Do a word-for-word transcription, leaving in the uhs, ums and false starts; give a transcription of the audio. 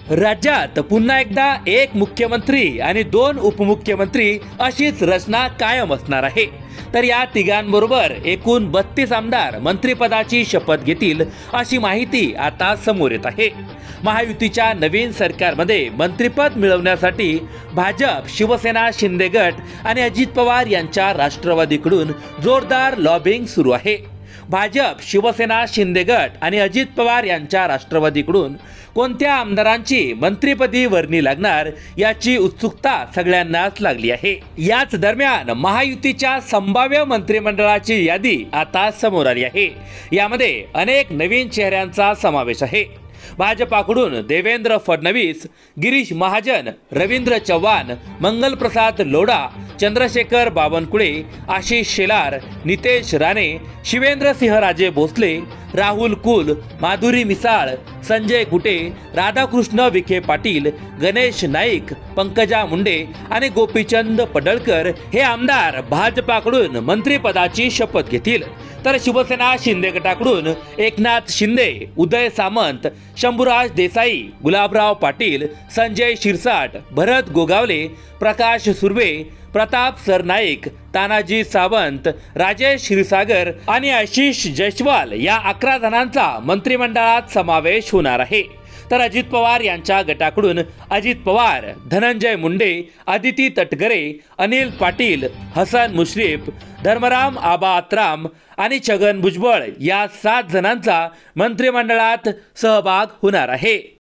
राज्यात पुन्हा एकदा एक मुख्यमंत्री आणि दोन उपमुख्यमंत्री अशीच रचना कायम असणार आहे। तर या तिघांबरोबर एकूण बत्तीस आमदार मंत्रिपदाची शपथ घेतील अशी माहिती आता समोर येत आहे। महायुतीच्या नवीन सरकारमध्ये मंत्रिपद मिळवण्यासाठी भाजप, शिवसेना, शिंदे गट आणि अजित पवार यांच्या राष्ट्रवादीकडून जोरदार लॉबिंग सुरू आहे। भाजप, शिवसेना, शिंदे गट आणि अजित पवार यांच्या राष्ट्रवादीकडून कोणत्या आमदारांची मंत्रिपदी वर्णी लागणार याची उत्सुकता सगळ्यांनाच लागली आहे। याच दरम्यान महायुतीच्या संभाव्य मंत्रिमंडळाची यादी आता समोर आली आहे। यामध्ये अनेक नवीन चेहऱ्यांचा समावेश आहे। भाजपाकडून देवेंद्र फडणवीस, गिरीश महाजन, रवींद्र चव्हाण, मंगलप्रसाद लोढा, चंद्रशेखर बावनकुळे, आशिष शेलार, नितेश राणे, शिवेंद्रसिंहराजे भोसले, राहुल कुल, माधुरी मिसाळ, संजय कुटे, राधाकृष्ण विखे पाटील, गणेश नाईक, पंकजा मुंडे आणि गोपीचंद पडळकर हे आमदार भाजपाकडून मंत्रिपदाची शपथ घेतील। तर शिवसेना शिंदे गटाकडून एकनाथ शिंदे, उदय सामंत, शंभूराज देसाई, गुलाबराव पाटील, संजय शिरसाट, भरत गोगावले, प्रकाश सुर्वे, प्रताप सरनाईक, तानाजी सावंत, राजेश क्षीरसागर आणि आशिष जयस्वाल या अकरा जणांचा मंत्रिमंडळात समावेश होणार आहे। तर अजित पवार यांच्या गटाकडून अजित पवार, धनंजय मुंडे, अदिती तटकरे, अनिल पाटील, हसन मुश्रीफ, धर्मराम आबा आत्राम आणि छगन भुजबळ या सात जणांचा मंत्रिमंडळात सहभाग होणार आहे।